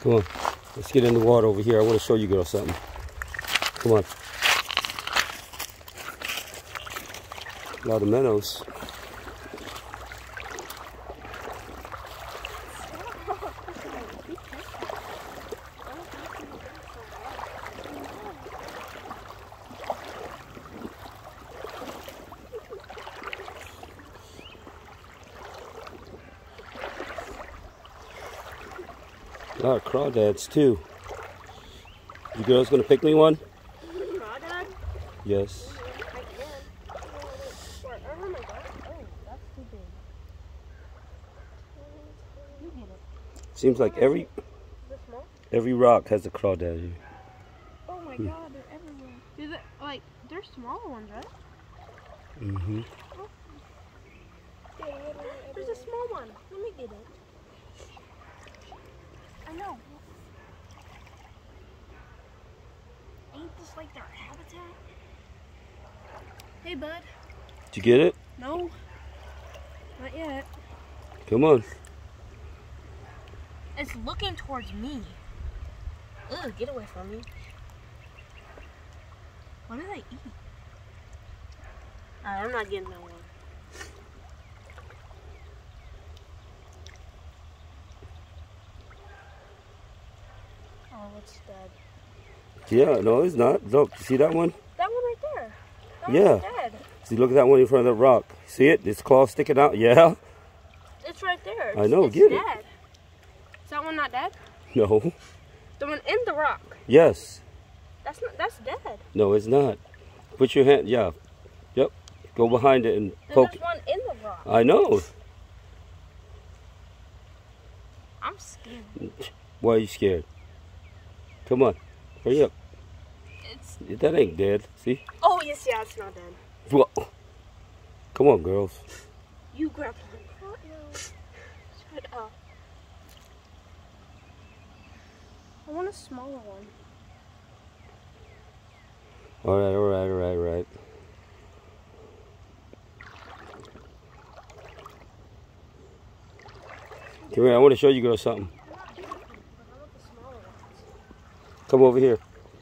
Come on. Let's get in the water over here. I want to show you girls something. Come on. A lot of minnows. A lot of crawdads too. You girls gonna pick me one? Crawdad? Yes. I can. Oh my god. Oh, that's too big. You get it. Seems like every rock has a crawdad here. Oh my god, they're everywhere. They're smaller ones, right? Mm-hmm. There's a small one. Let me get it. I know. Ain't this like their habitat? Hey, bud. Did you get it? No. Not yet. Come on. It's looking towards me. Ugh, get away from me. What did I eat? Alright, I'm not getting that one. Oh, it's dead. Yeah, no, it's not. Look, see that one? That one right there. That Yeah. one's dead. See, look at that one in front of the rock. See it? Its claw sticking out. Yeah. It's right there. I know. It's Get dead. it. Is that one not dead? No. The one in the rock. Yes. That's dead. No, it's not. Put your hand. Yeah. Yep. Go behind it and poke. There's one in the rock. I know. I'm scared. Why are you scared? Come on. Hurry up. That ain't dead. See? Oh, yes, yeah, it's not dead. Whoa. Come on, girls. You grabbed one. Shut up. I want a smaller one. All right. Come here. I want to show you girls something. Come over here.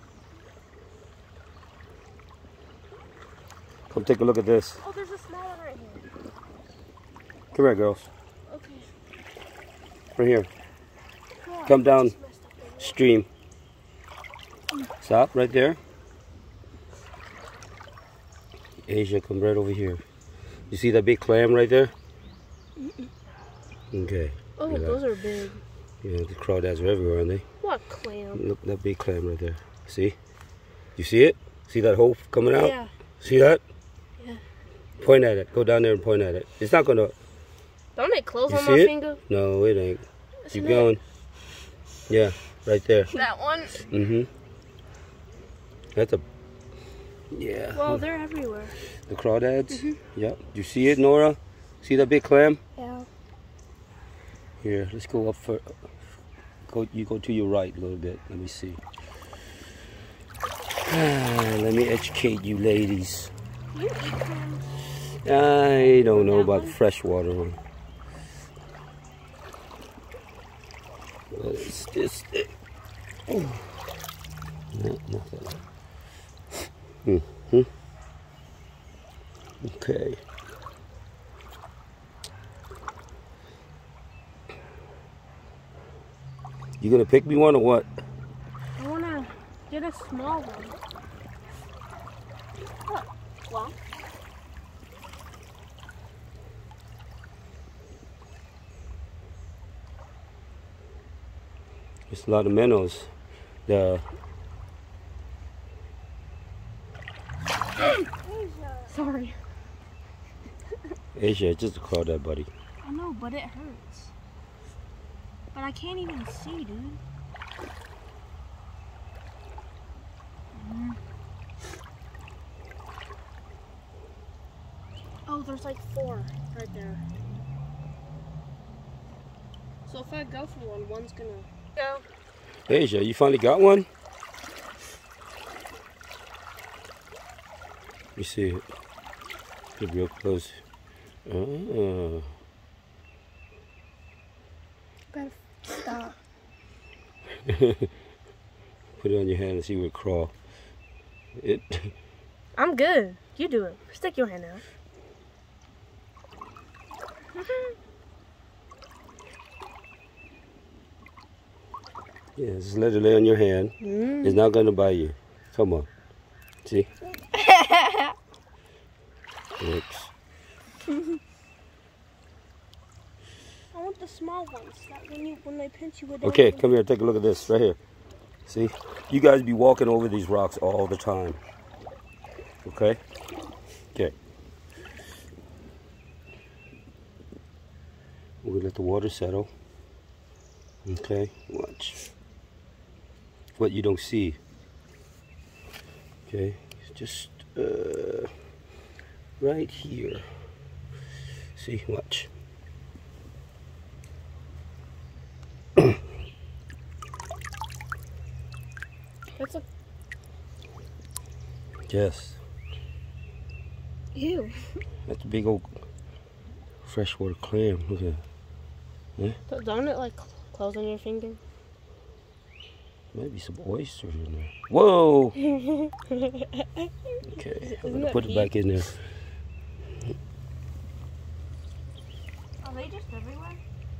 Come take a look at this. Oh, there's a small one right here. Come here, girls. Okay. Right here. Come down stream. Stop right there. Asia, come right over here. You see that big clam right there? Okay. Oh, those are big. Yeah, the crawdads are everywhere, aren't they? What clam? Look, that big clam right there. See? You see it? See that hole coming out? Yeah. See that? Yeah. Point at it. Go down there and point at it. It's not gonna. Don't it close You on see my it? finger? No, it ain't. Isn't Keep going. Yeah, right there. That one? Mm-hmm. That's a. Yeah. Well, they're everywhere. The crawdads? Yep. You see it, Nora? See that big clam? Yeah. Here, let's go up for. You go to your right a little bit. Let me see. Let me educate you, ladies. You eat clams? I don't know about the freshwater one. What is this thing? No, nothing. Okay. You gonna pick me one or what? I wanna get a small one. What? Well. There's a lot of minnows. Sorry. Asia, it's just a crawdad, buddy. I know, but it hurts. But I can't even see, dude. Oh, there's like 4 right there. So if I go for one, one's gonna go. Asia, you finally got one? Let me see it. Get real close. Oh. Gotta stop. Put it on your hand and see where it crawl. I'm good. You do it. Stick your hand out. Yeah, just let it lay on your hand. It's not gonna bite you. Come on. See? Oops. I want the small ones. That when they pinch you with. Okay, come here. Take a look at this right here. See? You guys be walking over these rocks all the time. Okay? Okay. We'll let the water settle. Okay? Watch. What you don't see. Okay? Just right here. See? Watch. That's a. Yes. Ew. That's a big old freshwater clam. Look at that. So don't it like close on your finger? Maybe some oysters in there. Whoa! Okay, I'm gonna put it back in there. Are they just everywhere?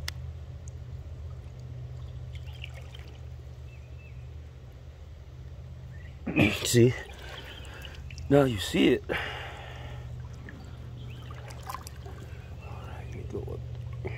See? Now you see it. Alright, let me go up.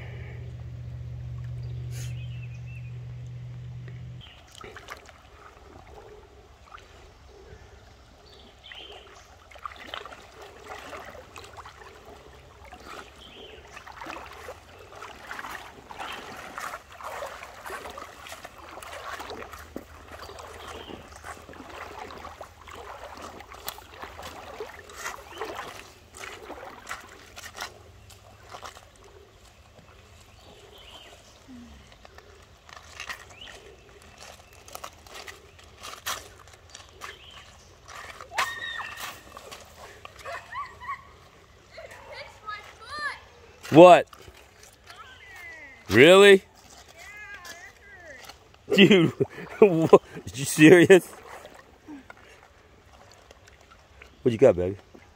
What? Really? Dude, what? You serious? What you got, baby?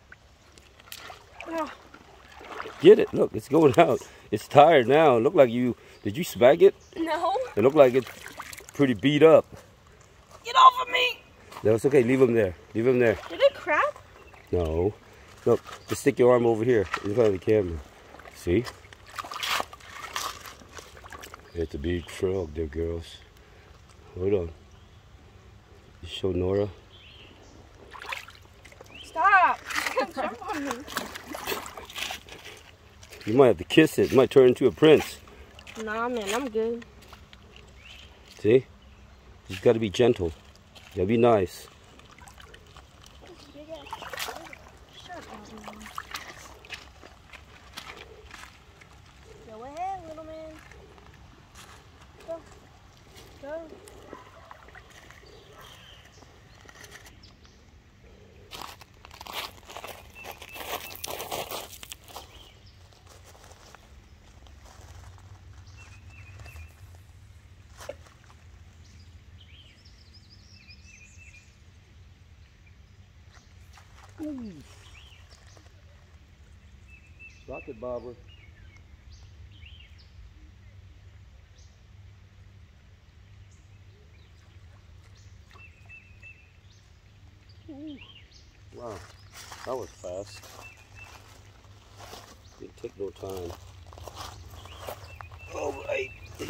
Oh. Get it. Look, it's going out. It's tired now. It looked like you... Did you smack it? No. It looked like it's pretty beat up. Get off of me! No, it's okay. Leave him there. Leave him there. Did it crack? No. Look, just stick your arm over here in front of the camera. See? It's a big frog there, girls. Hold on. You show Nora. Stop! Jump on me. You might have to kiss it. It might turn into a prince. Nah, man, I'm good. See? You just got to be gentle. You got to be nice. Go ahead, little man. Go. Go. Rocket bobber. Wow, that was fast. Didn't take no time. All right.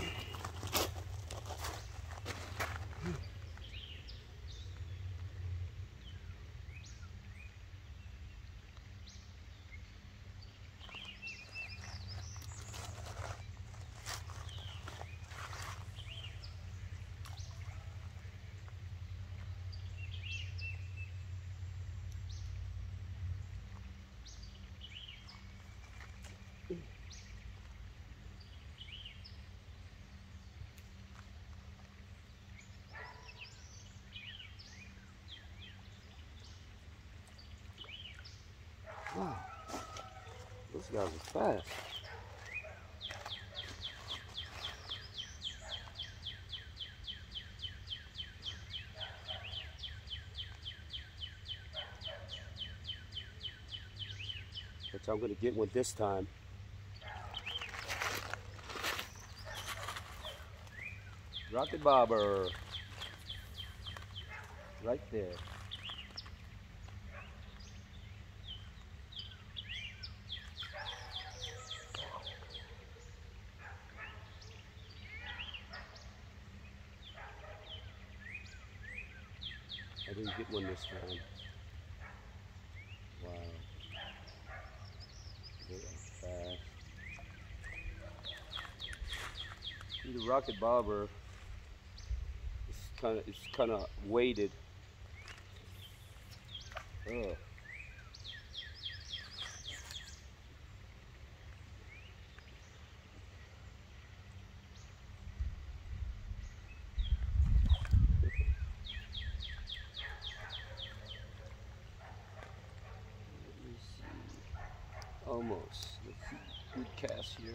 Wow, those guys are fast. Which I'm gonna get one this time. Rocket bobber. Right there. I didn't get one this time. Wow. They are fast. See, the rocket bobber it's kind of weighted. Ugh. Let me see. Almost. Let's see. Good cast here.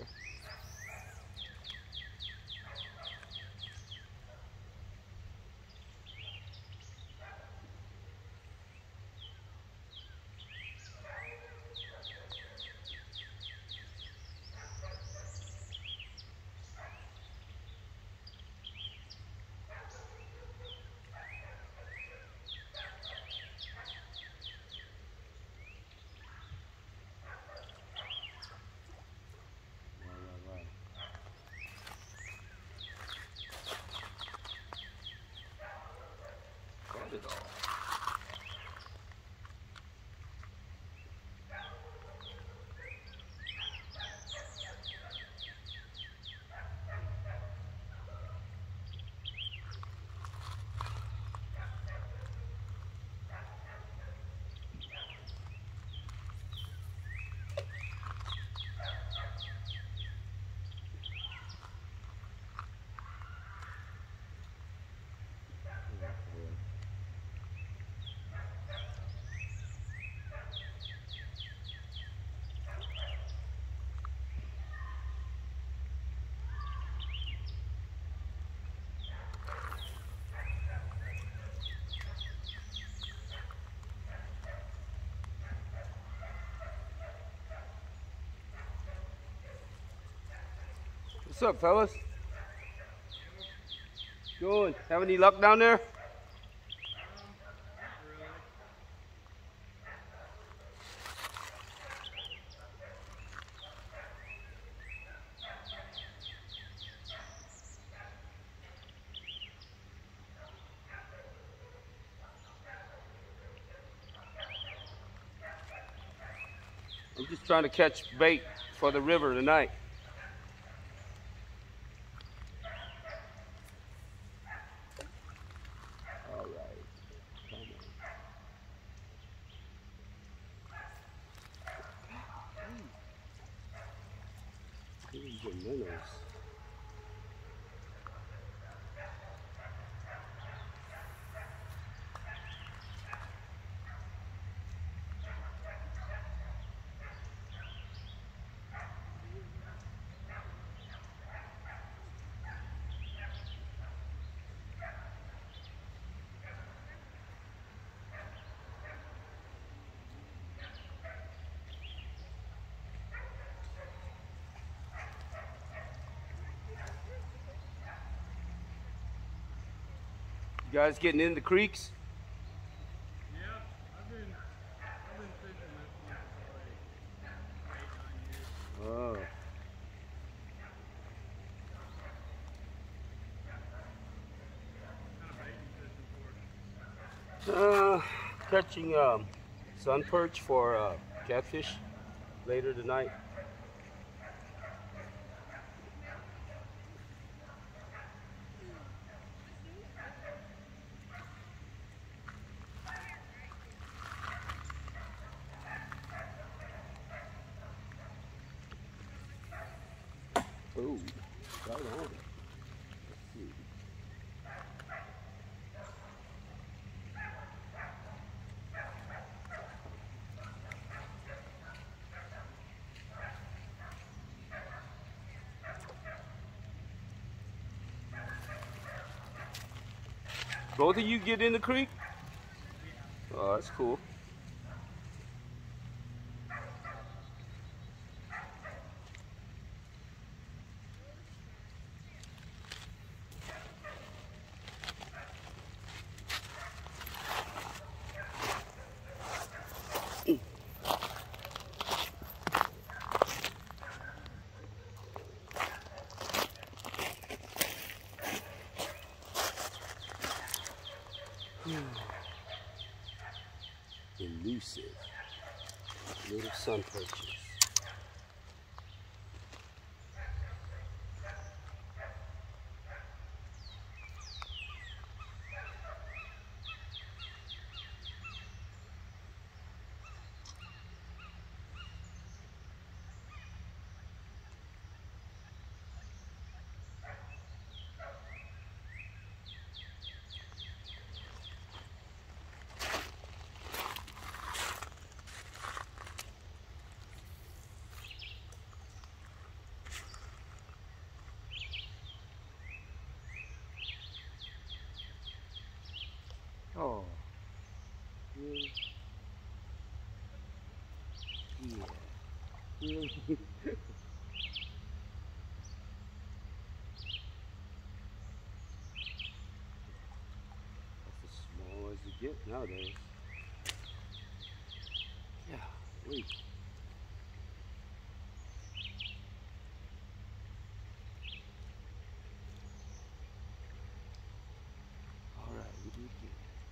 Got it all. What's up, fellas? Good. Have any luck down there? Not really. I'm just trying to catch bait for the river tonight. All right. Come on. These are minnows. You guys getting in the creeks? Yeah, I've been fishing this one for like 8, 9 years. Oh. What kind of bait you fishing for? Catching sun perch for catfish later tonight. Oh, right on. Let's see. Both of you get in the creek? Oh, that's cool. perches. Little sun perches. Oh, really? Yeah, really? That's as small as you get nowadays. Yeah, wait. All right, what do you think?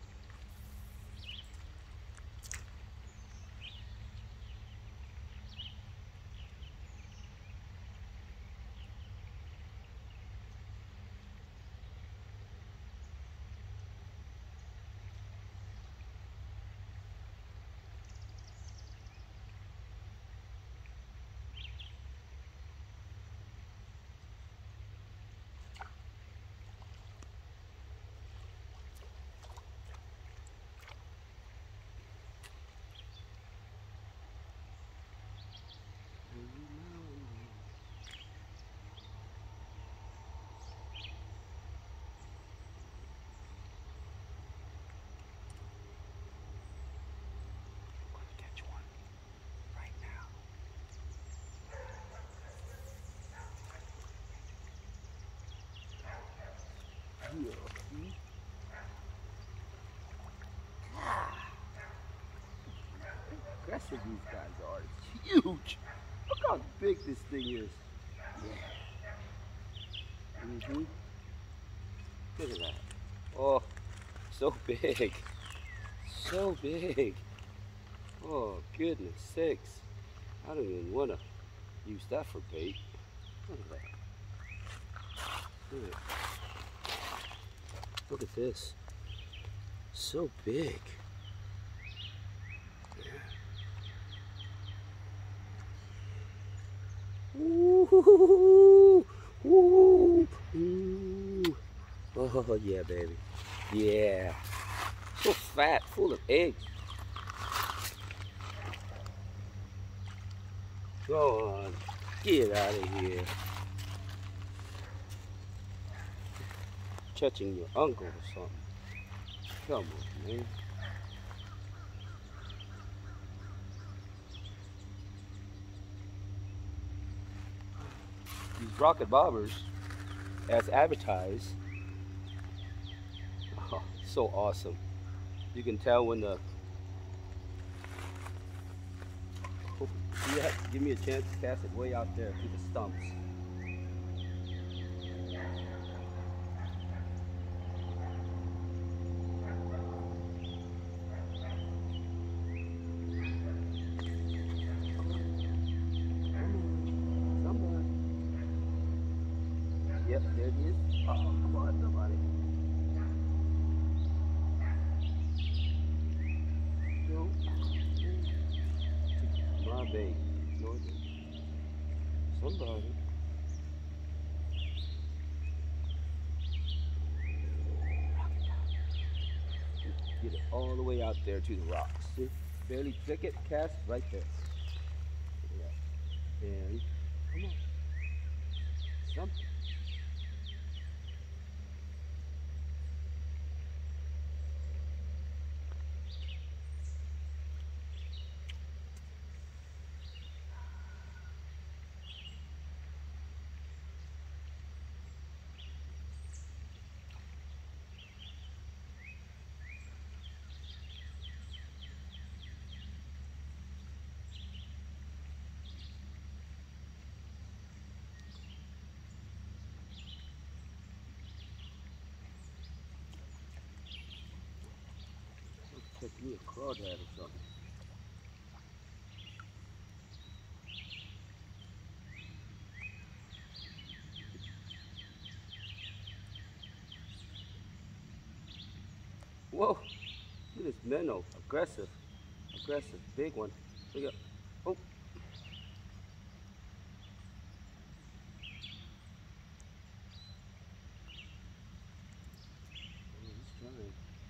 Catch one right now. Yeah, see? Aggressive these guys are. It's huge. Look how big this thing is. Yeah. Look at that. Oh, so big. So big. Oh, goodness sakes. I don't even want to use that for bait. Look at that. Look at, look at this. So big. Ooh, ooh, ooh. Oh, yeah, baby. Yeah. So fat, full of eggs. Go on. Get out of here. Catching your uncle or something. Come on, man. These rocket bobbers, as advertised, oh, so awesome. You can tell when the you have to give me a chance to cast it way out there to the stumps. Somebody. Yep, there it is. Oh, come on, somebody. No. My baby. No, somebody. Get it all the way out there to the rocks. See? Barely click it, cast right there. Yeah. And come on. Something. Take me a crawdad or something. Whoa. Look at this minnow. Aggressive. Aggressive. Big one. Look at. Oh. He's trying.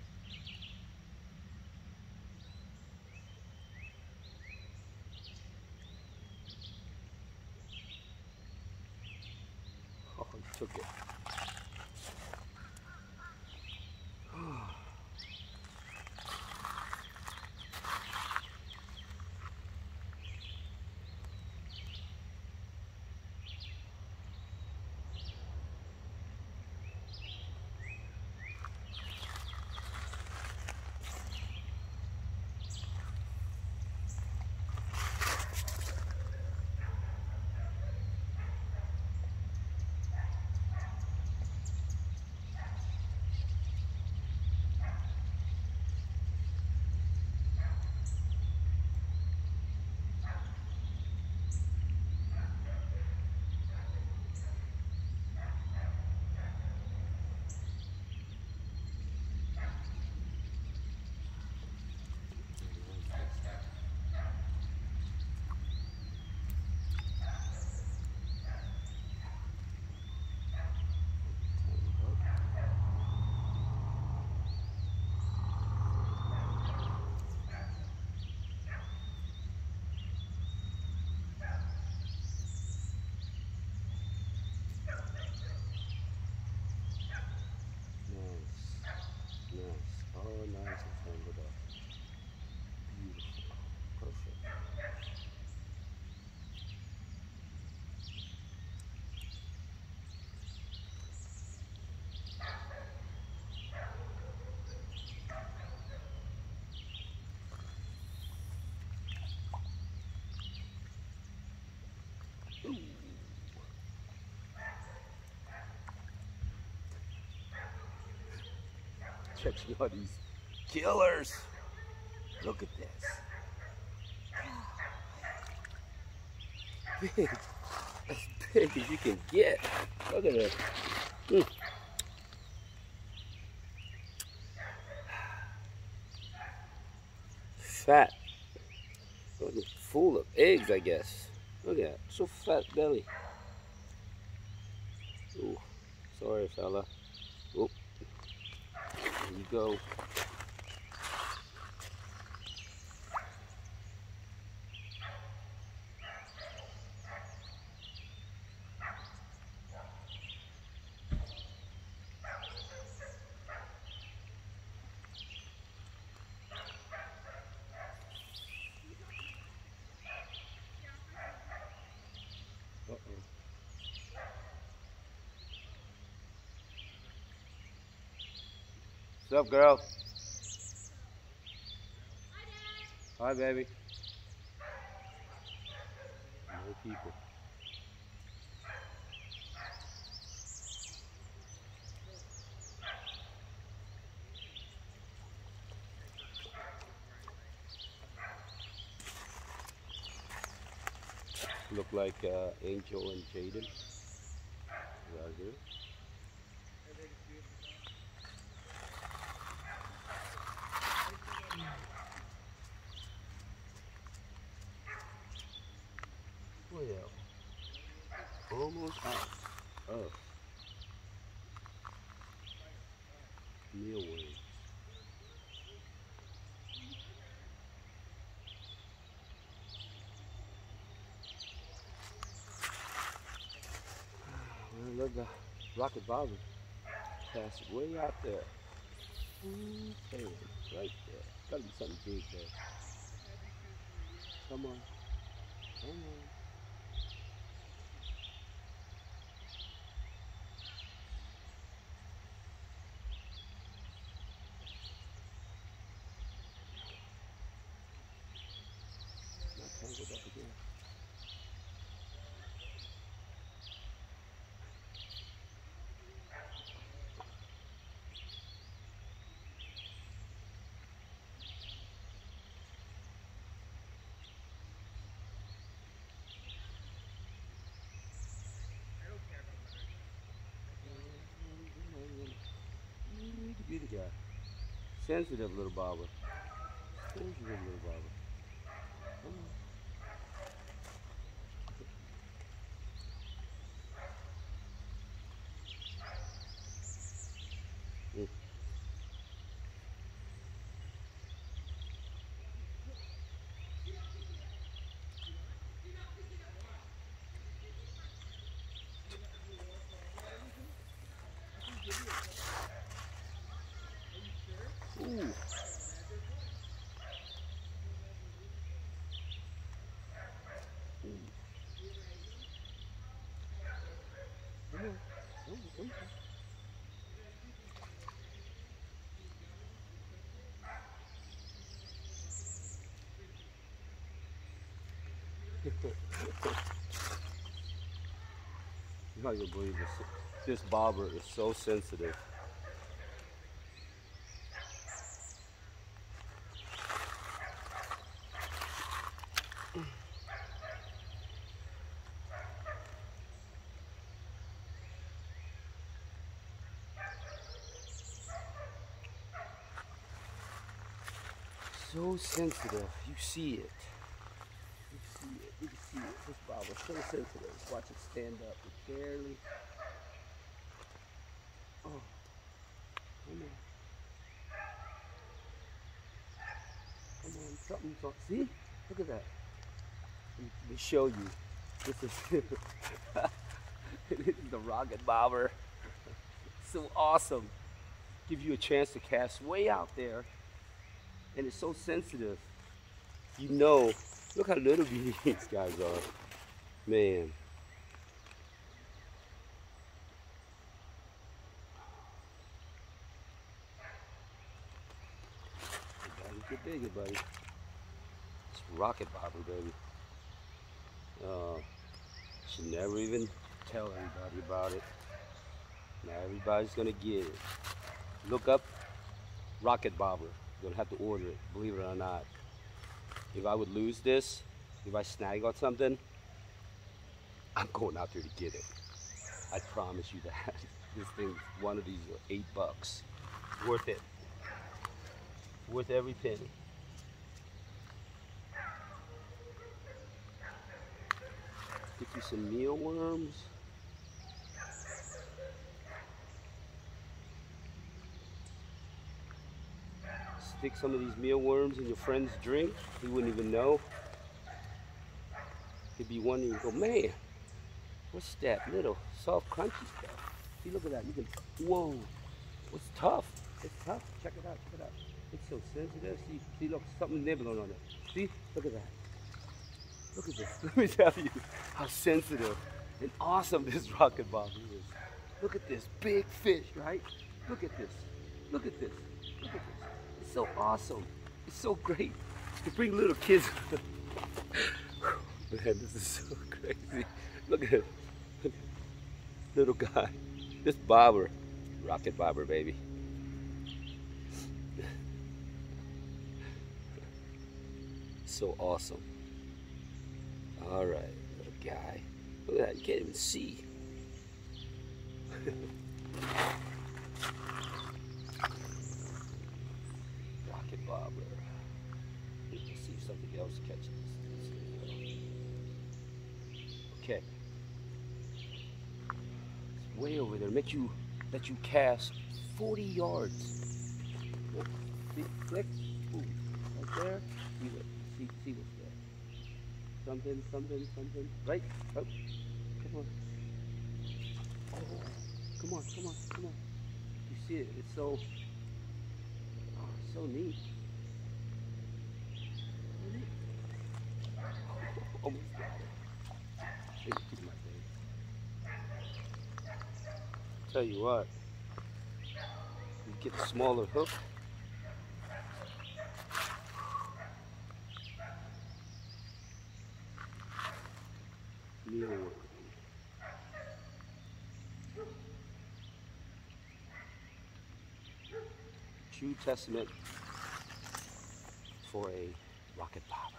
Oh, he took it. Nice. Oh, nice and tangled up. Beautiful. Perfect. Ooh. Catching all these killers. Look at this. Big. As big as you can get. Look at it. Fat. Full of eggs, I guess. Look at that. So fat belly. Ooh. Sorry, fella. Oh. There you go. Uh-oh. What's up, girl? Hi, baby. No people. Look like Angel and Jaden. Right here. Well, almost out of mealworms. Well, look, the rocket bobber passed way out there. Okay, right there. Gotta be something big there. Come on, come on. Not tangled up again. Sensitive little bobber. Sensitive little bobber. Come on. Mm. Ooh. Come on. Come on. You're not gonna believe this. This bobber is so sensitive. So sensitive. You see it. You see it. You can see it. This bobber so sensitive. Watch it stand up. It barely. Oh, come on. Come on. Something's on. See? Look at that. Let me show you. This is this is the rocket bobber. So awesome. Gives you a chance to cast way out there. And it's so sensitive. You know, look how little these guys are. Man. You gotta get bigger, buddy. It's rocket bobber, baby. Should never even tell anybody about it. Now everybody's gonna get it. Look up rocket bobber. You're gonna have to order it, believe it or not. If I would lose this, if I snag on something, I'm going out there to get it. I promise you that. This thing, one of these are $8. Worth it. Worth every penny. Get you some mealworms. Stick some of these mealworms in your friend's drink. He wouldn't even know. He'd be wondering, go, man, what's that little soft, crunchy stuff? See, look at that. You can, whoa, it's tough. It's tough. Check it out. Check it out. It's so sensitive. See, look, something nibbling on it. See, look at that. Look at this. Let me tell you how sensitive and awesome this rocket bobber is. Look at this big fish, right? Look at this. Look at this. Look at this. It's so awesome. It's so great to bring little kids. Man, this is so crazy. Look at it. Look at little guy. This bobber, rocket bobber, baby. So awesome. All right, little guy. Look at that, you can't even see. Rocket bobber. Let's see if something else catches this. Okay. It's way over there. Let you cast 40 yards. See, click. Ooh, right there. See what's there. Something. Right? Oh, come on. Oh, come on. You see it? It's so neat. Almost got it. Take it to my face. Tell you what, you get a smaller hook. Mealworm. True testament for a rocket bobber.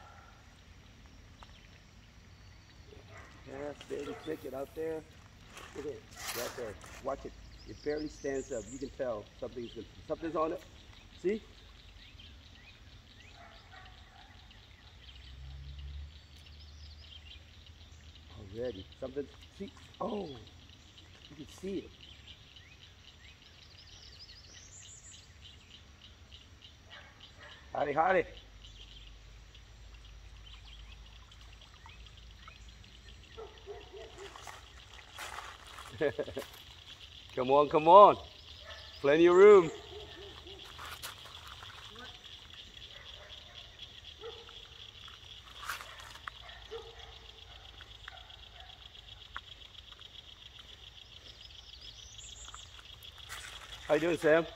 Yeah, barely click it out there. Look at it, right there. Watch it. It barely stands up. You can tell something's on it. See? Ready. Something. See? Oh, you can see it. Howdy, howdy. Come on, come on. Plenty of room. How you doing, Sam?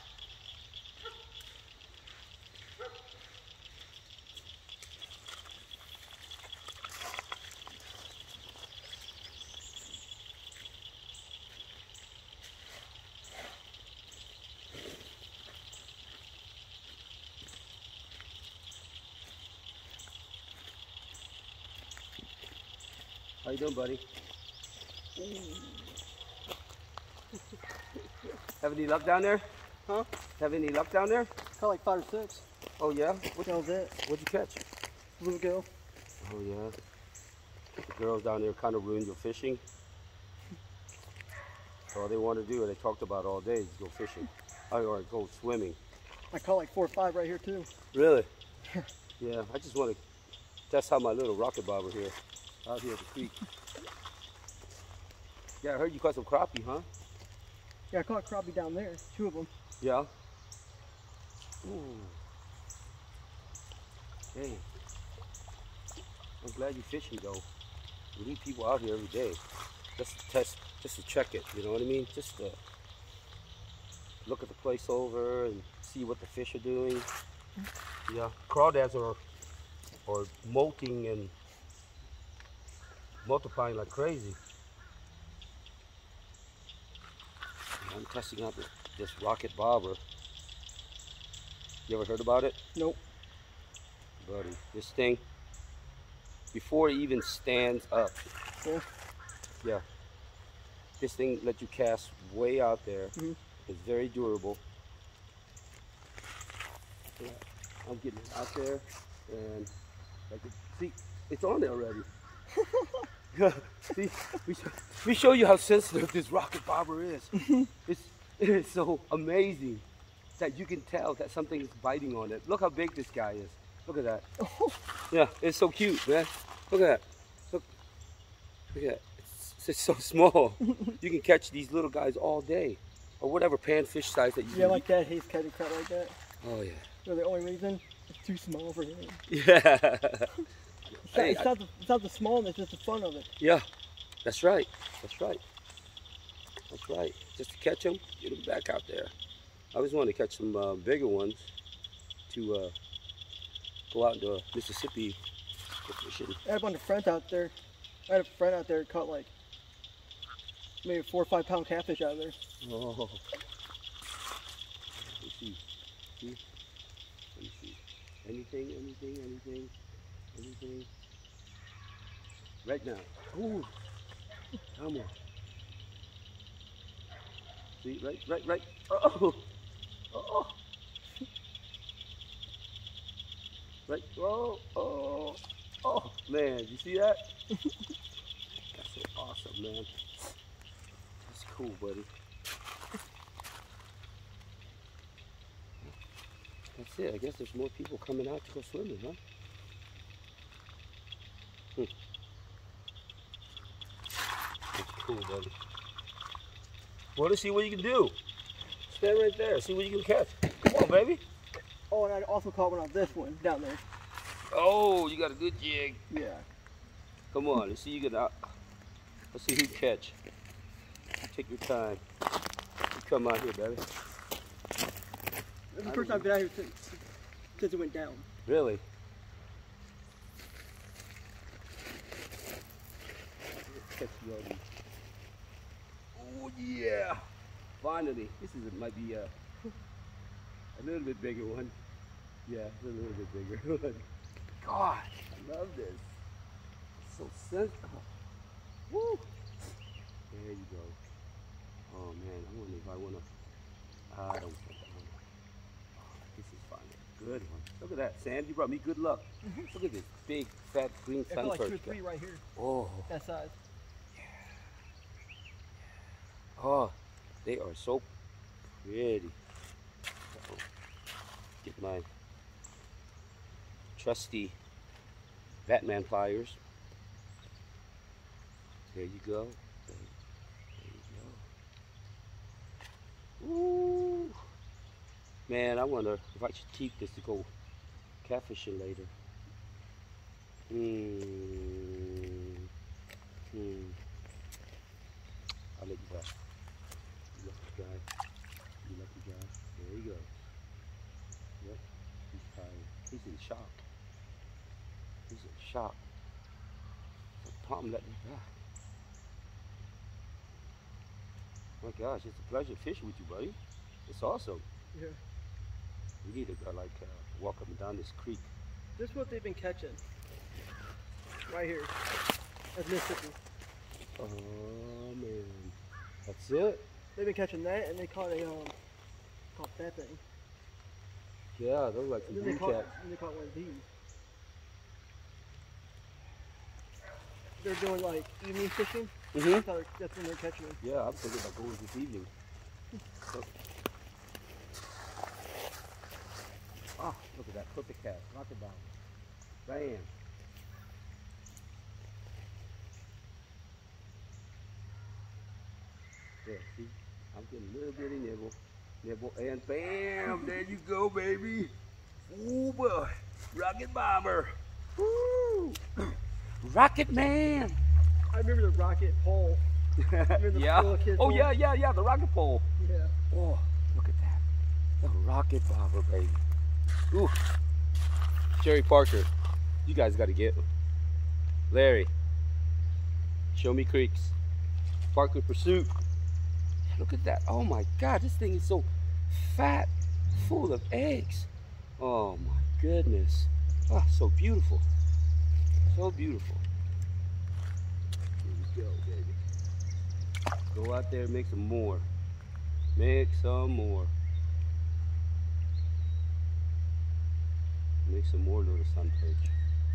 How you doing, buddy? Have any luck down there? Huh? Have any luck down there? Caught like 5 or 6. Oh yeah? That was it. What'd you catch? Bluegill. Oh yeah. The girls down there kind of ruined your fishing. So all they want to do, and they talked about all day, is go fishing. Or go swimming. I caught like 4 or 5 right here too. Really? Yeah, I just want to test out my little rocket bobber here, out here at the creek. Yeah, I heard you caught some crappie, huh? Yeah, I caught crappie down there. 2 of them. Yeah. Ooh. Hey. I'm glad you're fishing though. We need people out here every day. Just to test, just to check it, you know what I mean? Just to look at the place over and see what the fish are doing. Yeah, crawdads are molting and multiplying like crazy. I'm testing out this rocket bobber. You ever heard about it? Nope. Buddy, this thing, before it even stands up, yeah, this thing lets you cast way out there. It's very durable. Yeah, I'm getting it out there, and I can see it's on there already. See, we show you how sensitive this rocket bobber is. It's so amazing that you can tell that something is biting on it. Look how big this guy is. Look at that. Yeah, it's so cute, man. Look at that. Look at that. It's so small. You can catch these little guys all day, or whatever panfish size that you. Yeah, like that. He's catching crap like that. Oh yeah. So the only reason it's too small for him. Yeah. It's not the smallness, it's the fun of it. Yeah, that's right. That's right. That's right. Just to catch them, get them back out there. I always wanted to catch some bigger ones to go out into Mississippi for fishing. I had a bunch of friends out there. I had a friend out there that caught like maybe 4 or 5 pound catfish out of there. Oh. Let's see. See? Let me see. Anything? Right now. Ooh. Come on. See, right. Oh. Oh. Right. Oh. Oh, man. You see that? That's so awesome, man. That's cool, buddy. That's it. I guess there's more people coming out to go swimming, huh? That's cool, buddy. Well, let's see what you can do. Stand right there. See what you can catch. Come on, baby. Oh, and I also caught one on this one down there. Oh, you got a good jig. Yeah. Come on. Let's see you get out. Let's see who catch. Take your time. You come out here, baby. This is the first time I've been out here since it went down. Really? Catch you all these. Oh yeah! Finally, this might be a little bit bigger one. Yeah, it's a little bit bigger one. God, I love this. It's so sensitive. Woo! There you go. Oh man, I wonder if I wanna. I don't want that one. Oh, this is finally a good one. Look at that, Sam. You brought me good luck. Look at this big, fat, green I sun feel like perch. 2 or 3 right here. Oh, That size. oh, they are so pretty. Uh-oh. Get my trusty Batman pliers. There you go. There you go. Ooh. Man, I wonder if I should keep this to go catfishing later. I'll let you back. You lucky guy. You lucky guy. There he goes. Yep. He's tired. He's in shock. He's in shock. So Tom let me back. My gosh, it's a pleasure fishing with you, buddy. It's awesome. Yeah. We need to go walk up and down this creek. This is what they've been catching. Right here. That's Mississippi. Oh man. That's it? They've been catching that and they caught that thing. Yeah, those are like some And then blue cat. they caught one of these. They're doing like evening fishing. Mm-hmm. That's when they're catching them. Yeah, I'm thinking about going this evening. So, oh, look at that. Perfect cast. Knock it down. Bam. Yeah, see? I'm getting a little bitty nibble. Nibble, and bam! There you go, baby. Ooh, boy. Rocket bomber. Woo! Rocket man. I remember the rocket pole. Remember the Yeah. little kid Oh, pole? yeah, the rocket pole. Yeah. Oh, look at that. The rocket bobber, baby. Ooh. Jerry Parker, you guys got to get him. Larry, show me creeks. Parker Pursuit. Look at that. Oh my God, this thing is so fat, full of eggs. Oh my goodness. Oh, so beautiful. So beautiful. Here we go, baby. Go out there and make some more. Make some more. Make some more little sun perch.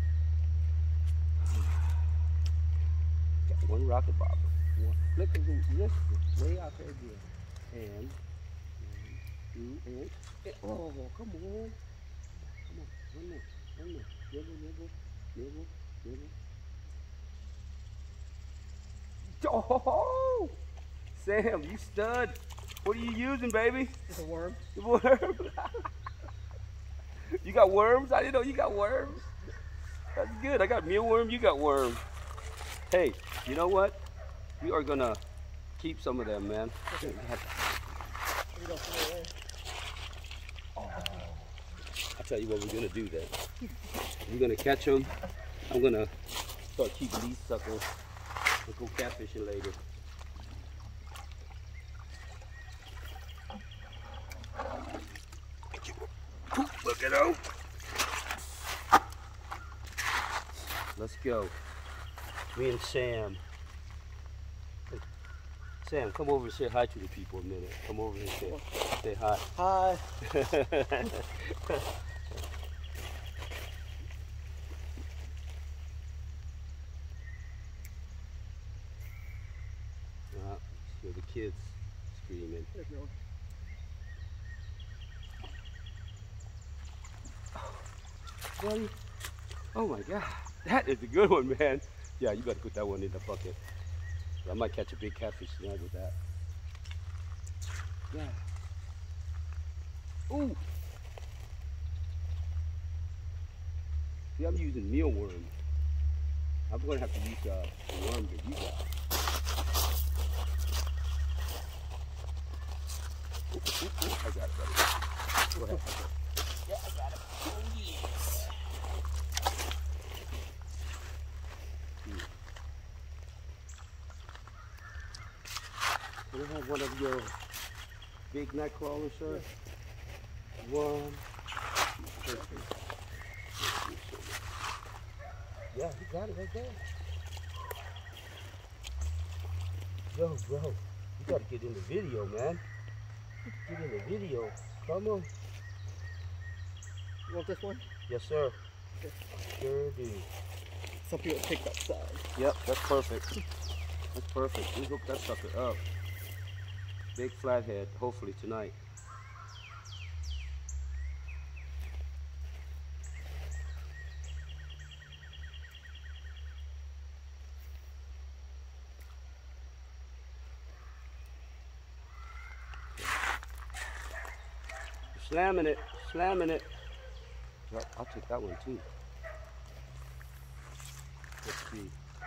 Got one rocket bobber. Look at the wrist way out there again. And, 1, 2, and, oh, come on. Come on, one more. Nibble, nibble, nibble, nibble. Oh, Sam, you stud. What are you using, baby? Just a worm. The worm. You got worms? I didn't know you got worms. That's good. I got mealworm, you got worm. Hey, you know what? We are gonna keep some of them, man. Okay. Oh, I'll tell you what we're gonna do then. We're gonna catch them. I'm gonna start keeping these suckers and go catfishing later. Look at them. Let's go. Me and Sam. Hey, Sam, come over and say hi to the people a minute. Come over and say hi. Hi. Hear the kids screaming. There's no one. Buddy. Oh my God, that is a good one, man. Yeah, you better put that one in the bucket. I might catch a big catfish tonight with that. Yeah. Ooh. See, I'm using mealworm. I'm going to have to use the worm that you got. Ooh, I got it, buddy. Go ahead. Yeah, I got it. Oh, yes. Can I have one of your big night crawlers, sir? Yeah. One. Perfect. Yeah, you got it right there. Yo, bro, you gotta get in the video, man. Get in the video. Come on. You want this one? Yes, sir. Okay. Sure do. Some people take that side. Yep, that's perfect. That's perfect. We hook that sucker up. Big flathead, hopefully tonight. Slamming it, slamming it. Yep, I'll take that one too. Let's see.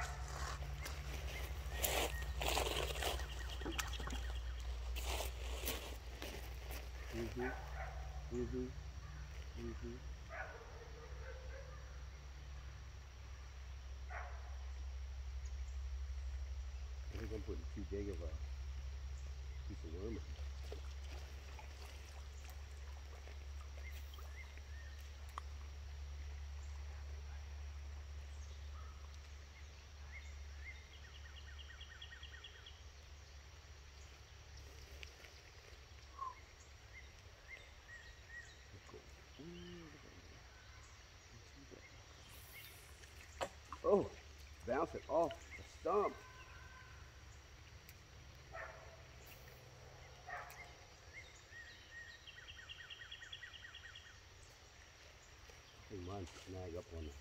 I think I'm putting too big of a piece of worm in. Oh, bounce it off the stump. I think mine snag up on it.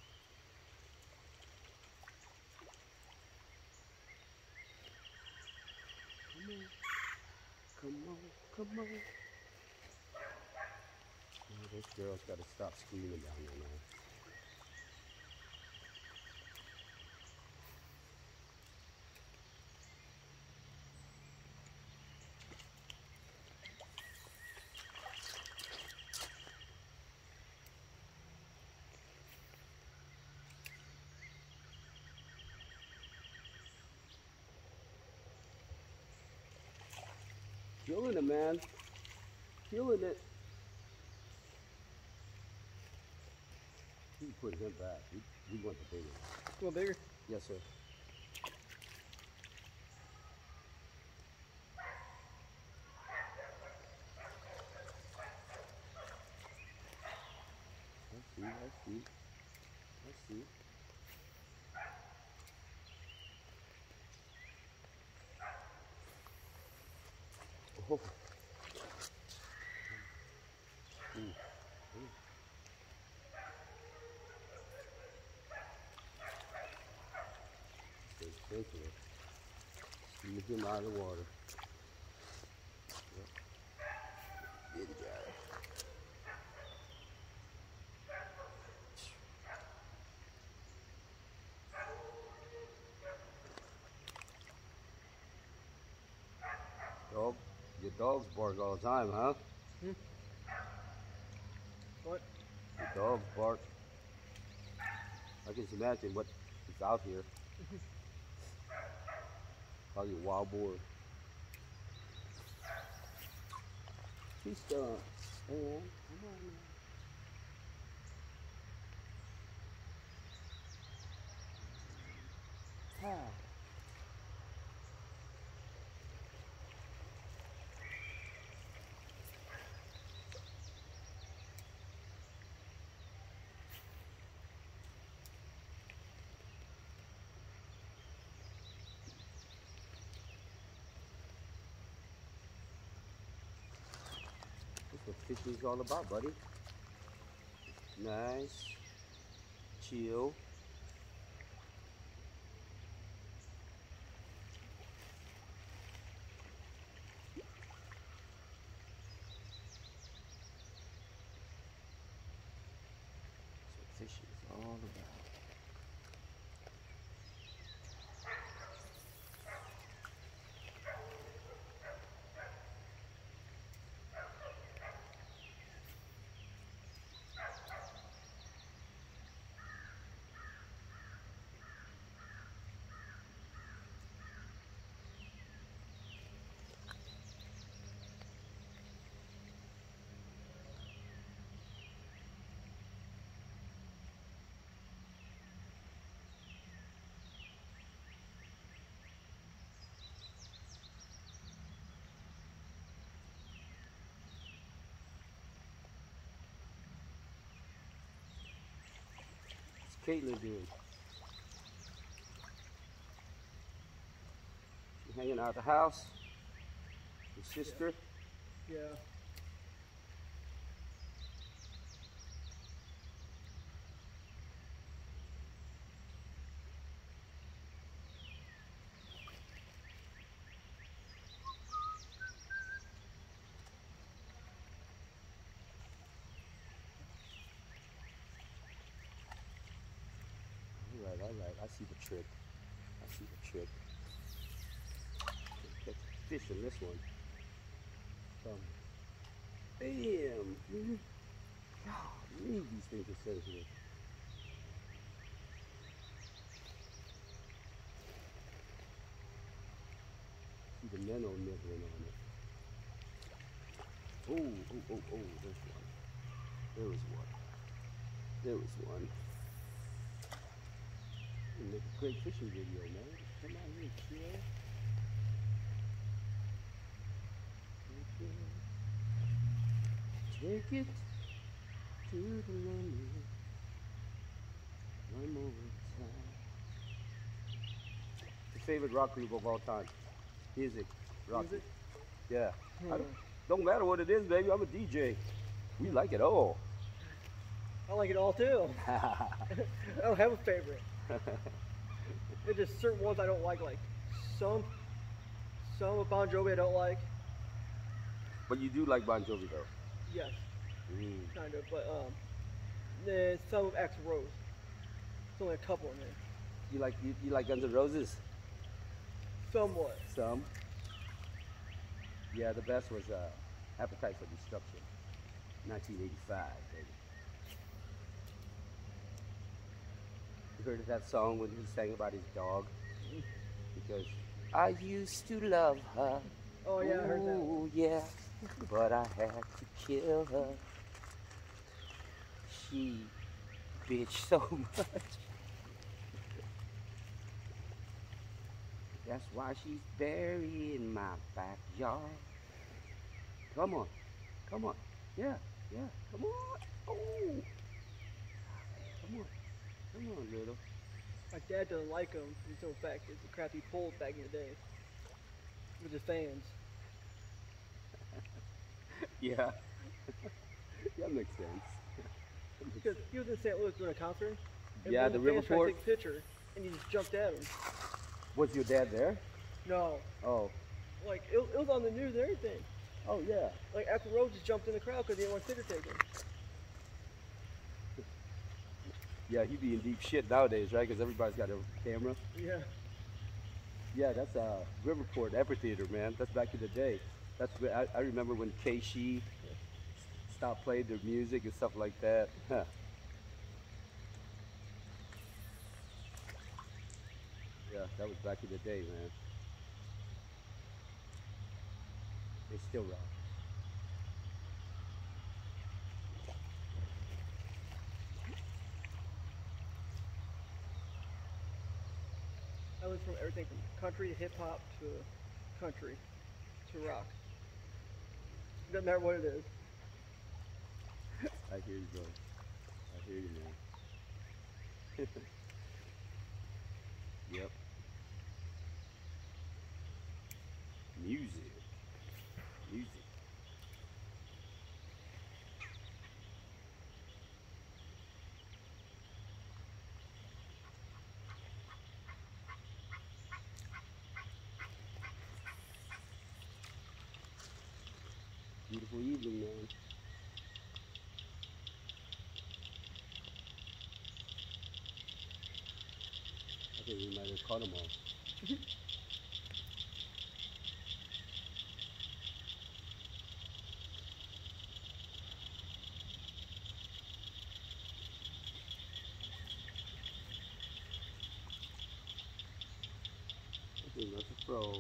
Come on, come on. Oh, this girl's got to stop screaming down there now. Killing it, man. Killing it. We can put him back. We want the bigger one. You want bigger? Yes, sir. I see. I see. Oh. Sensitive. Squeeze him out of the water. Yep. Good guy. Dog, your dogs bark all the time, huh? Hmm? What? Your dogs bark. I can imagine what is out here. Probably a wild boar. She's stuck. Hey man, come on man. Ah. That's what fishing's all about, buddy. Nice. Chill. That's what fishing is all about. Caitlin doing? She hanging out at the house? Your sister? Yeah. All right. I see the trick. I see the trick. Catch fish in this one. Bam! God, these things are sensitive. See the minnow nibbling on it. Oh, there's one. There was one. There was one. You make a great fishing video, man. Just come out here and chill. Take it to the limit. One more time. Your favorite rock group of all time? Music. Rock. Music? Yeah. Don't matter what it is, baby. I'm a DJ. We like it all. I like it all too. I don't have a favorite. There's just certain ones I don't like some of Bon Jovi I don't like. But you do like Bon Jovi, though. Yes, kind of. But then some of X Rose. There's only a couple in there. You like Guns N' Roses? Somewhat. Some. Yeah, the best was Appetite for Destruction, 1985, baby. You heard of that song when he sang about his dog? Because I used to love her. Oh yeah, I heard that. Oh yeah, but I had to kill her. She bitched so much. That's why she's buried in my backyard. Come on. Yeah, come on. Oh. Come on, little. My dad doesn't like him for the simple fact it's the crap he pulled back in the day with his fans. Yeah. That makes sense. Because he was in St. Louis doing a concert. And Yeah, one the of fans tried to Riverport. take a picture, and he just jumped at him. Was your dad there? No, Oh. like it was on the news and everything. Oh yeah. Like Axl Rose just jumped in the crowd because he didn't want picture taken. Yeah, he'd be in deep shit nowadays, right? Because everybody's got a camera. Yeah. Yeah, that's Riverport Amphitheater, man. That's back in the day. That's I remember when K-She stopped playing their music and stuff like that. Huh. Yeah, that was back in the day, man. They still rock. I was from everything from country to hip hop to country to rock. Doesn't matter what it is. I hear you, bro. I hear you, man. Yep. Music. Beautiful evening, man. I think we might have caught them all. I think that's a frog.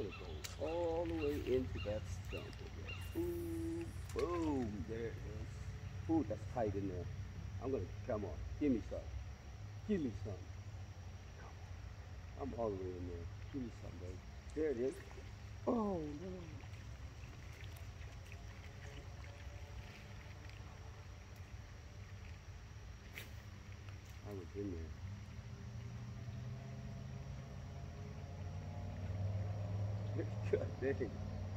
gonna go all the way into that stump again. Boom, boom, there it is. Ooh, that's tight in there. I'm gonna, come on, give me some. Give me some. Come on. I'm all the way in there. Give me some, baby. There it is. Oh, no. I was in there. God dang.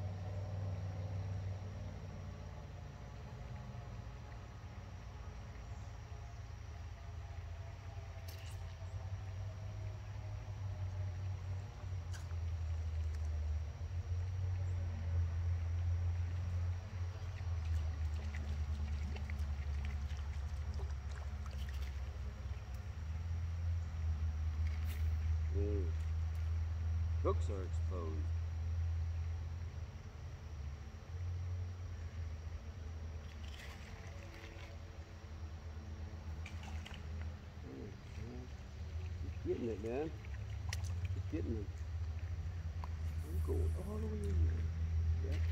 Hooks are exposed. Keep getting it, man. Keep getting it. I'm going all the way in there. Yeah.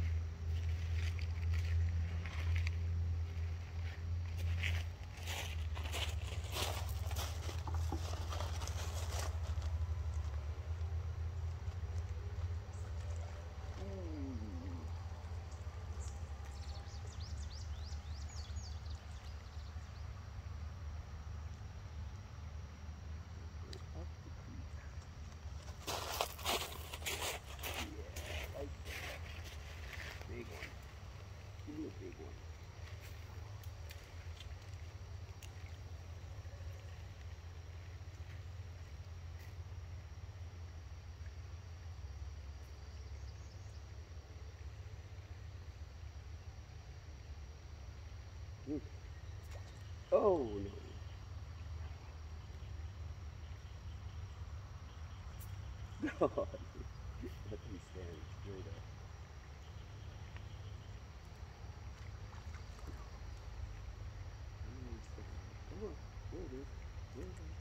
Big one. Give me a big one. Oh no. God. Let me stand straight up. Come on. There it is. There it is.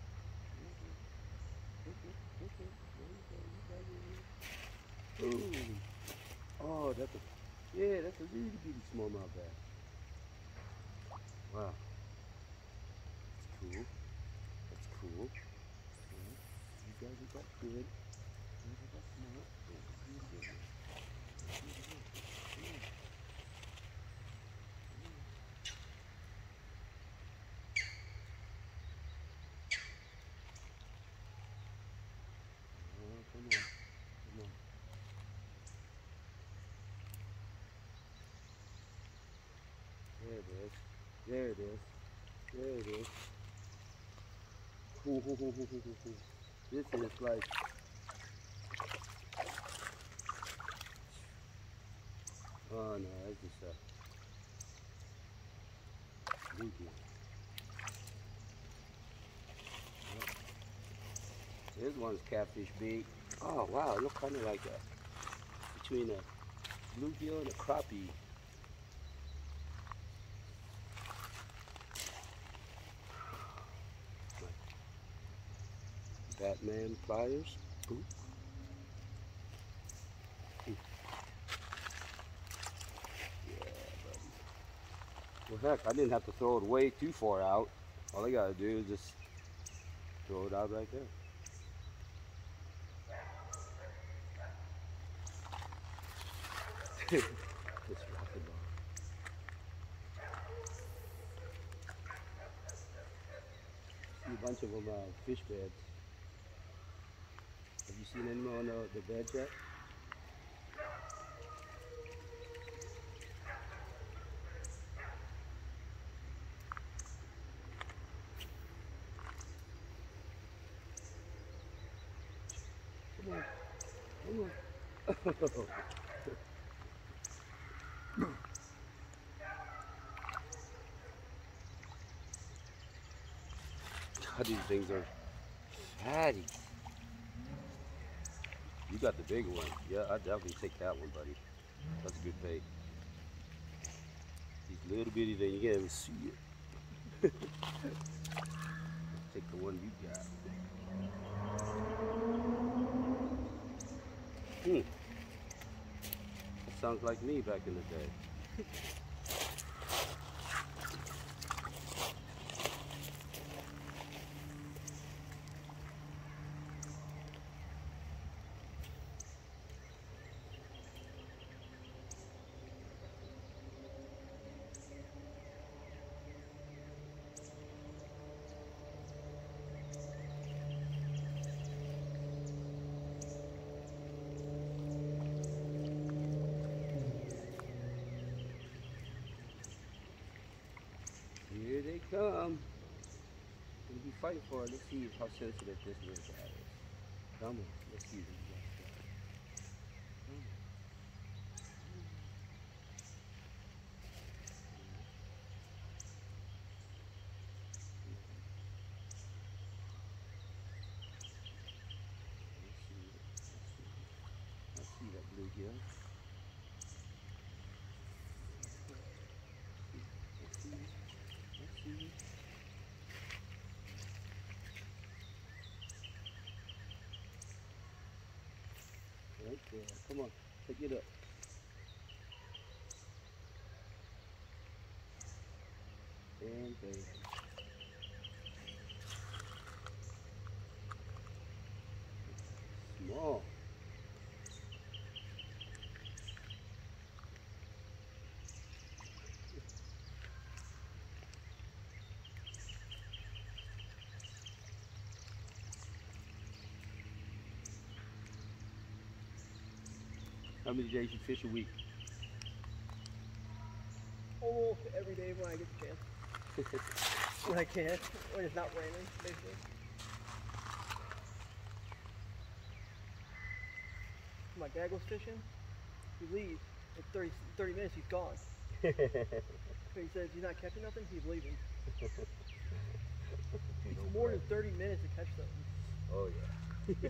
Okay. There you go. Boom. Oh, that's a really bitty smallmouth bass. Wow. That's cool. That's cool. Yeah. You guys are that good. You guys are that smart. Oh, come on. Come on. There it is. There it is. There it is. This is like, oh no, that's just a bluegill. This one's catfish bait. Oh wow, it looks kind of like a, between a bluegill and a crappie. Batman pliers. Ooh. Yeah, buddy. Well, heck, I didn't have to throw it way too far out. All I gotta do is just throw it out right there. Just rock it off. See a bunch of them fish beds. Have you seen any more on the beds yet? Come on. Come on. God, these things are fatty. You got the big one. Yeah, I'd definitely take that one, buddy. That's a good bait. These little bitty things, you can't even see it. Take the one you got. sounds like me back in the day. Here they come. Gonna be fighting for it. Let's see how sensitive this little guy is. Come on, let's see this guy. Come on. I see that bluegill. Right there. Come on, pick it up. And bam. Small. How many days you fish a week? Almost every day when I get the chance. When I can, when it's not raining, basically. When my dad goes fishing, he leaves. In 30 minutes, he's gone. He says he's not catching nothing, he's leaving. It's more than 30 minutes to catch something. Oh yeah.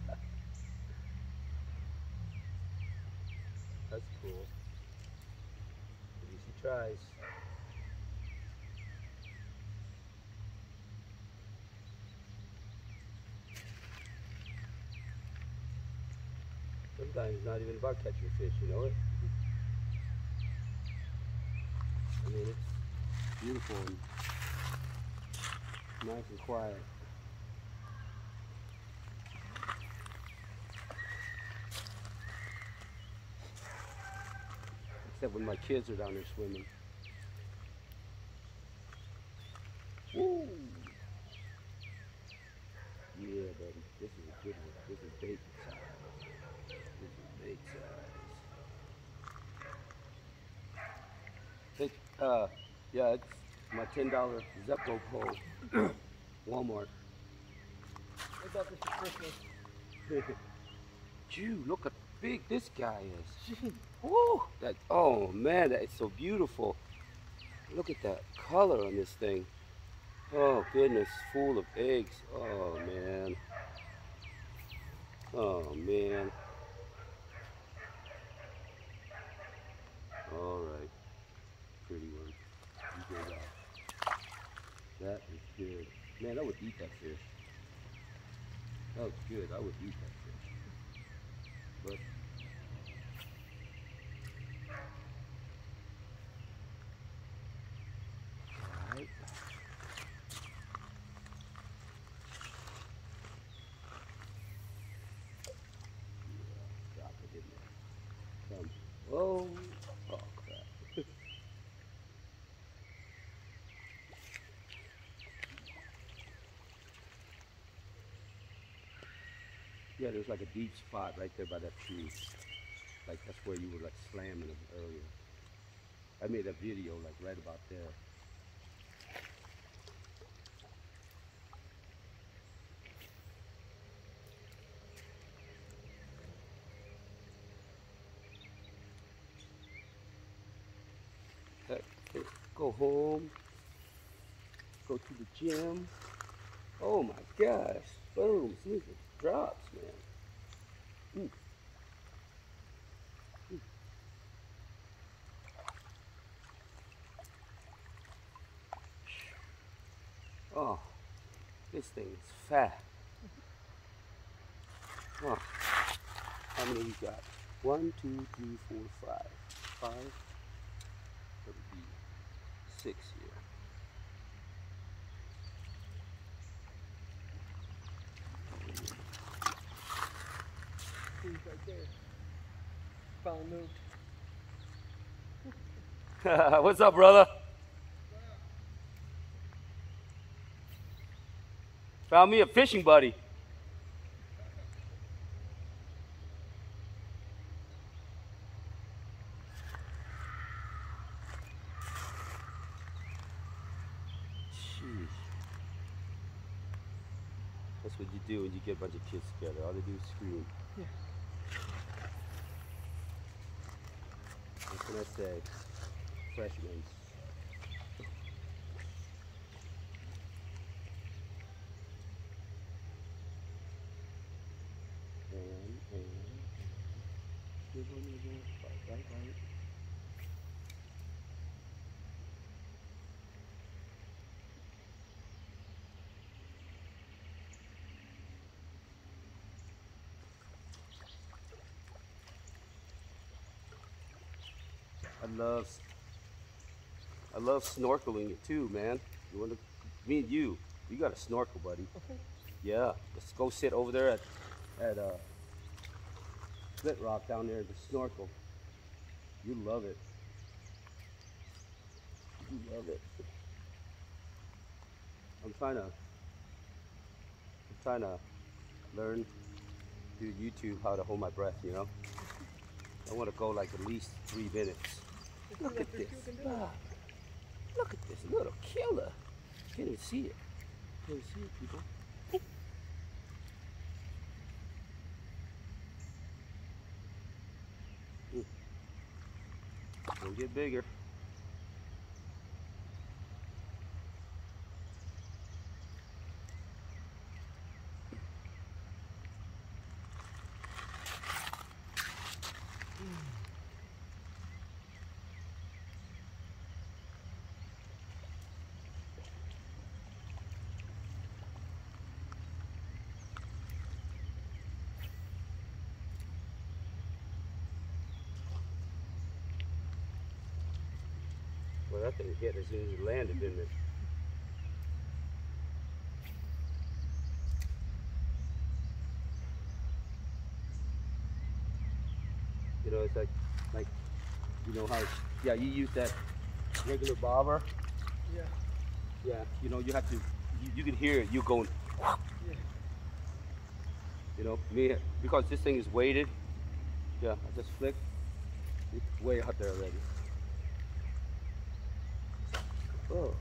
That's cool. At least he tries. Sometimes it's not even about catching fish, you know it? I mean, it's beautiful and nice and quiet. Except when my kids are down there swimming. Woo! Yeah, buddy. This is a good one. This is bait size. This is bait size. Hey, yeah, it's my $10 Zepco pole. Walmart. I bought this for Christmas. Gee, look how big this guy is. Woo! That, oh man, that is so beautiful. Look at that color on this thing. Oh goodness, full of eggs. Oh man. Oh man. All right, pretty one. You go out. That is good. Man, I would eat that fish. That was good. I would eat that fish. But right. Yeah, drop it in there. Come. Oh, oh crap. Yeah, there's like a deep spot right there by that tree. Like that's where you were like slamming them earlier. I made a video like right about there. Go home, go to the gym. Oh my gosh, boom, see the drops, man. Oh, this thing is fat. Oh, how many you got? 1, 2, 3, 4, 5. 5. That would be 6 here. He's right there. Finally moved. What's up, brother? Found me a fishing buddy. Jeez. That's what you do when you get a bunch of kids together. All they do is scream. Yeah. What can I say? Freshmen. Right. I love snorkeling it too, man. You want to, me and you got a snorkel, buddy. Okay. Yeah, let's go sit over there at Split Rock down there to snorkel. You love it. You love it. I'm trying to learn through YouTube how to hold my breath, you know? I want to go like at least 3 minutes. Look at this. Look at this little killer. Can't even see it. Can't even see it, people. It'll get bigger. Well, that thing hit as soon as it landed, didn't it? You know, it's like, you know how, yeah, you use that regular bobber. Yeah. Yeah, you know, you have to, you can hear it, you going, Yeah. you know, me, because this thing is weighted, yeah, I just flick, it's way out there already. Oh.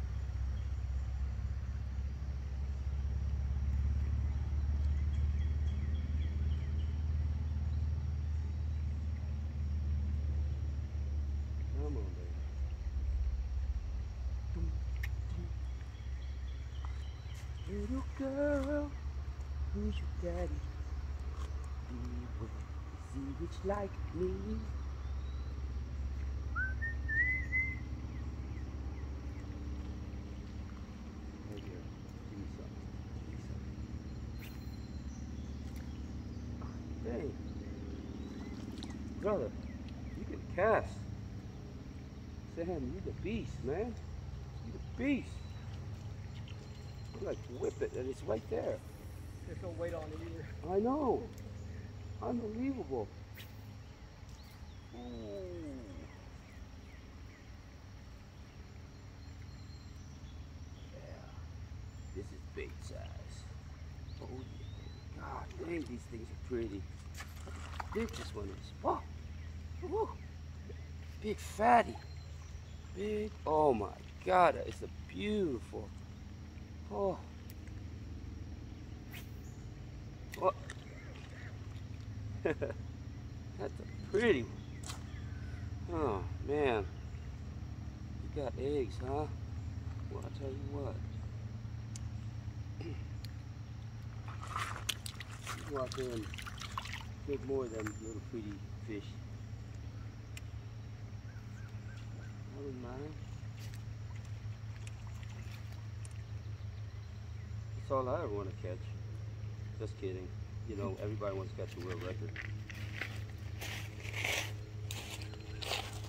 Come on, baby. Little girl, who's your daddy? Is he rich like me? Right here. Give me some. Give me some. Hey. Brother, you can cast. Sam, you the beast, man. You the beast. You like whip it and it's right there. There's no weight on it either. I know. Unbelievable. Ooh. Yeah. This is big size. Oh yeah. God dang, these things are pretty. How big this one is. Oh. Woo. Big fatty. Big. Oh my God, it's a beautiful. Oh. Oh. That's a pretty one. Oh man. You got eggs, huh? Well, I'll tell you what. You go out there and get more of them little pretty fish. I wouldn't mind. That's all I ever want to catch. Just kidding. You know, everybody wants to catch a world record.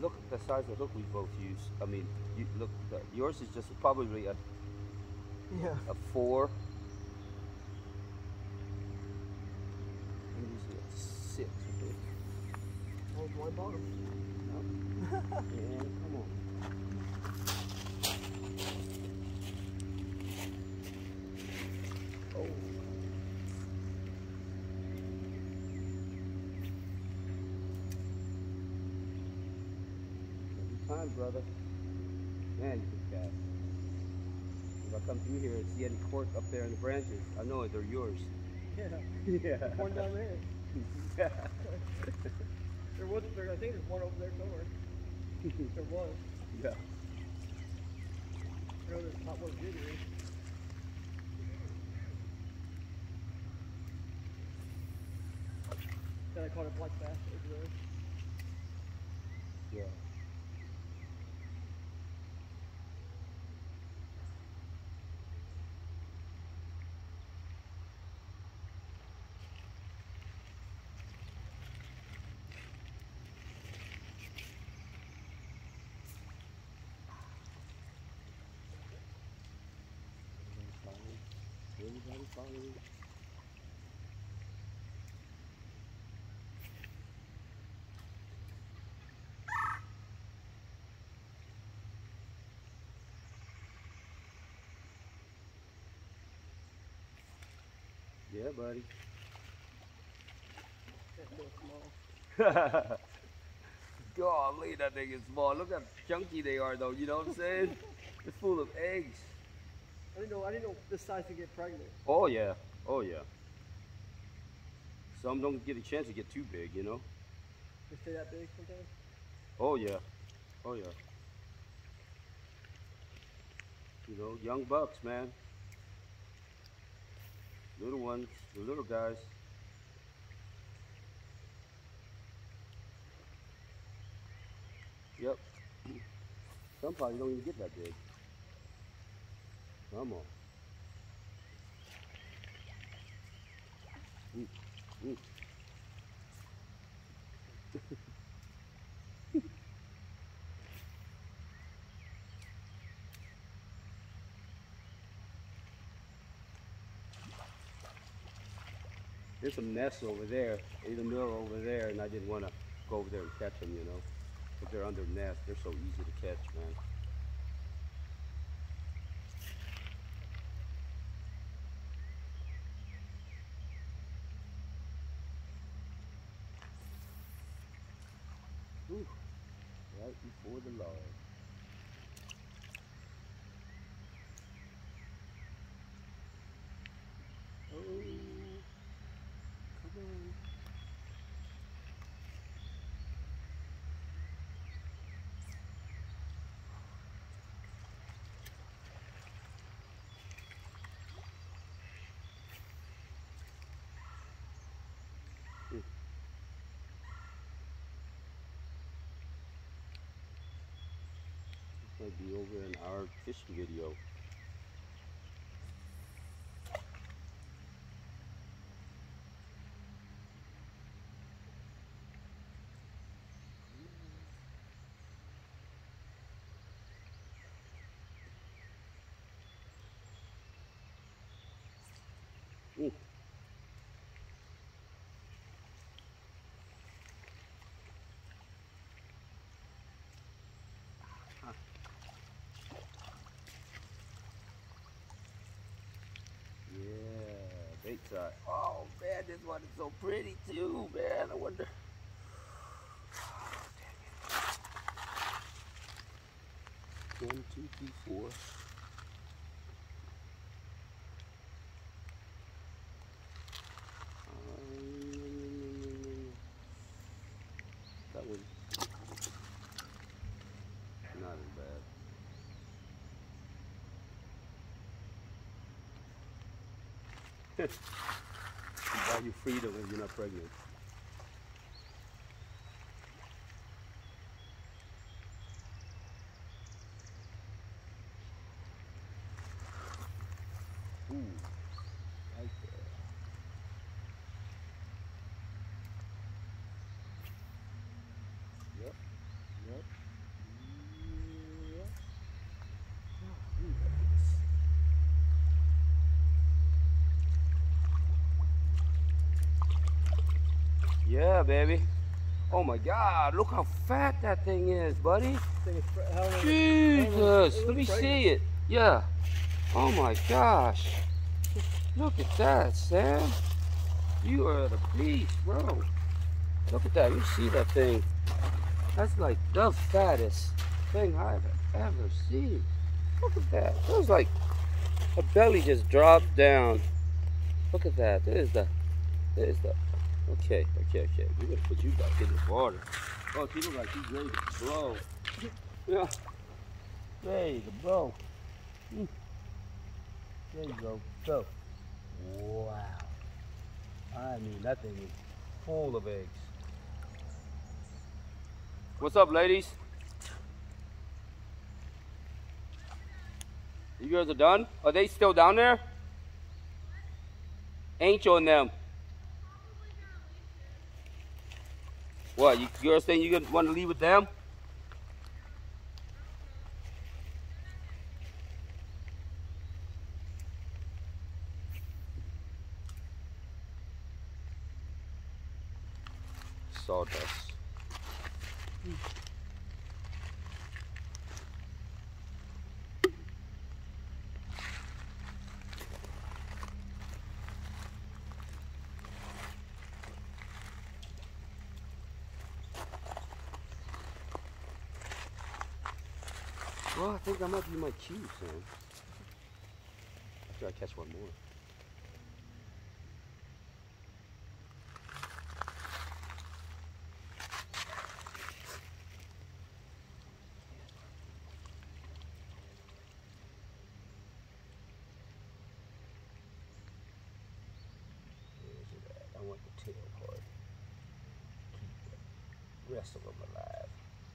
look at the size of the hook we both use. I mean, you look. Yours is just probably a Yeah. 4. I'm using a 6. I think. Oh, my bottom. No. Yeah, come on. Oh. Every time, brother. Man, you can cast. If I come through here and see any cork up there in the branches, I know they're yours. Yeah. Yeah. There's one down there. Yeah. I think there's one over there somewhere. There was. Yeah. I know there's not one jiggering. Then I caught a black bass over there. Yeah. Everybody following. Yeah, buddy. That's so small. Golly, that thing is small. Look how chunky they are, though. You know what I'm saying? They're full of eggs. I didn't know this size could get pregnant. Oh yeah. Oh yeah. Some don't get a chance to get too big, you know. They stay that big sometimes. Oh yeah. Oh yeah. You know, young bucks, man. Little ones, the little guys. Yep. Some probably don't even get that big. Come on. Mm. There's some nests over there, in the middle over there, and I didn't want to go over there and catch them, you know. If they're under nests, they're so easy to catch, man. Whew. Right before the log. Oh, come on. Hmm. This might be over in our fishing video. Mm. Yeah, bait side. Oh man, this one is so pretty too, man. I wonder. Dang it. 1, 2, 3, 4. That one. Not as bad. You buy you freedom when you're not pregnant. Ooh, right there. Yep, yep. Yeah, baby. Oh my God, look how fat that thing is, buddy. Jesus, let me see it. Yeah. Oh my gosh. Look at that, Sam. You are the beast, bro. Look at that. You see that thing? That's like the fattest thing I've ever seen. Look at that. That was like her belly just dropped down. Look at that. There's the. Okay. We're gonna put you back in the water. Oh, people like he's ready to blow. Yeah. Ready to blow. There you go. Go. Wow. I mean, that thing is full of eggs. What's up, ladies? You girls are done? Are they still down there? Angel and them. What, you girls think you want to leave with them? Sawdust. Well, I think that might be my cue, Sam. After I catch one more. I want the tail part. Keep the rest of them alive.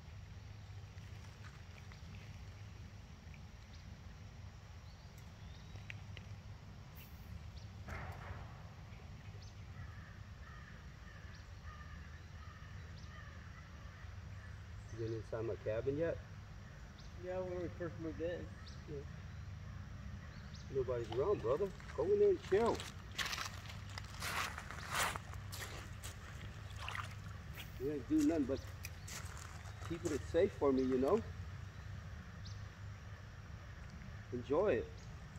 You been inside my cabin yet? Yeah, when we first moved in. Yeah. Nobody's around, brother. Go in there and chill. You ain't do nothing but keeping it safe for me, you know? Enjoy it.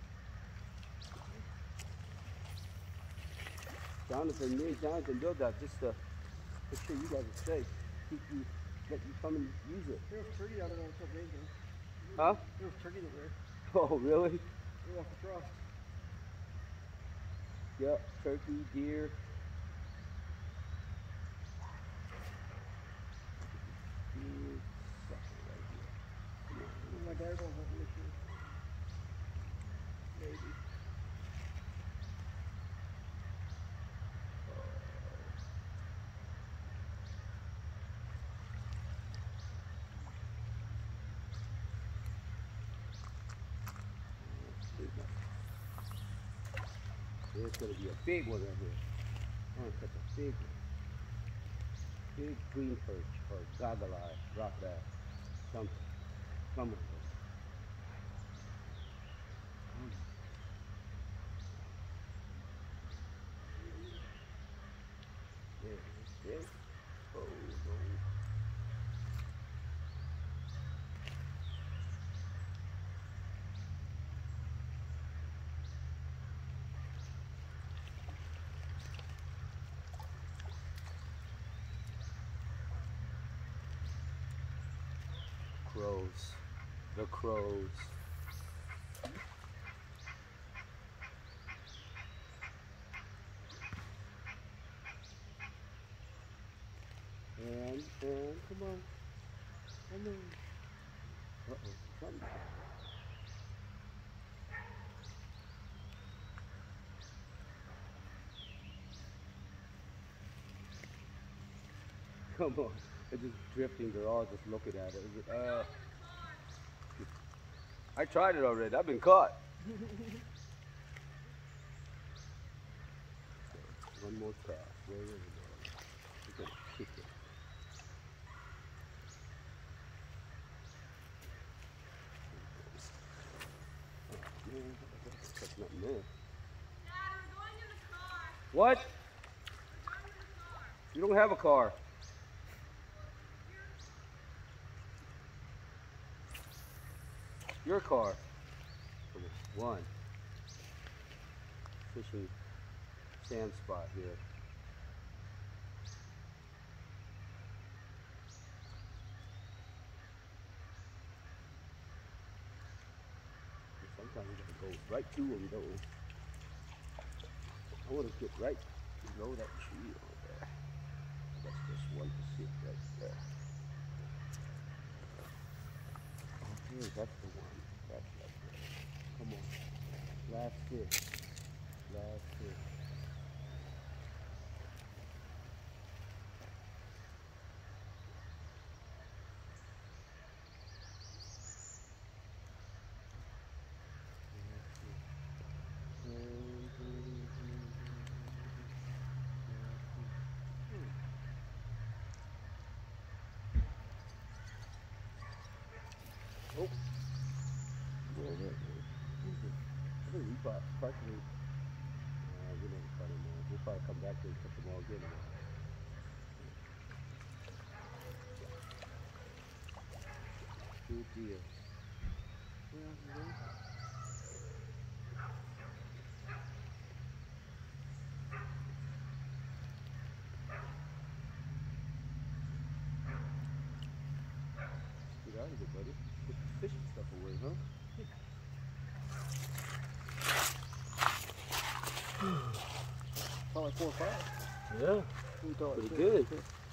Jonathan, me and Jonathan built that just to make sure you guys are safe. Let you come and use it. There was turkey out there a couple days ago. Huh? There was turkey over there. Oh, really? Right off the cross. Yep, turkey, deer. My dad won't have an issue. Maybe. There's gonna be a big one right here. Oh, such a big one. Big green perch or goggle eye, rock bass, something. Come on. There. Oh, no. Crows. The crows. And come on. Come on. Uh-oh, something. Come on. They're just drifting. They're all just looking at it. I tried it already. I've been caught. One more cast. Where is it? We're gonna kick it. Oh, man, that's nothing there. Dad, we're going in the car. What? We're going in the car. You don't have a car. Your car. One. Fishing sand spot here. Sometimes you gotta go right to them though. I want to get right below that tree over there. That's just one to sit right there. Okay, that's the one. That's right there. Come on. Last fish. Last fish. Oh. Well, I think we bought partially. We never caught him all. We'll probably come back and cut them all again. Good deal. Get out of here, buddy. Put the fishing stuff away, huh? Probably 4 or 5. Yeah. We thought Pretty good.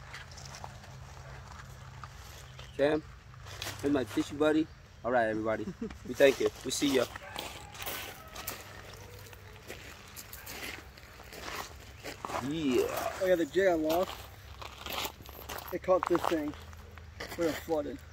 Sam, here's my fishing buddy. All right, everybody. We thank you. We see ya. Yeah. Oh yeah, the jig I lost. It caught this thing when it flooded.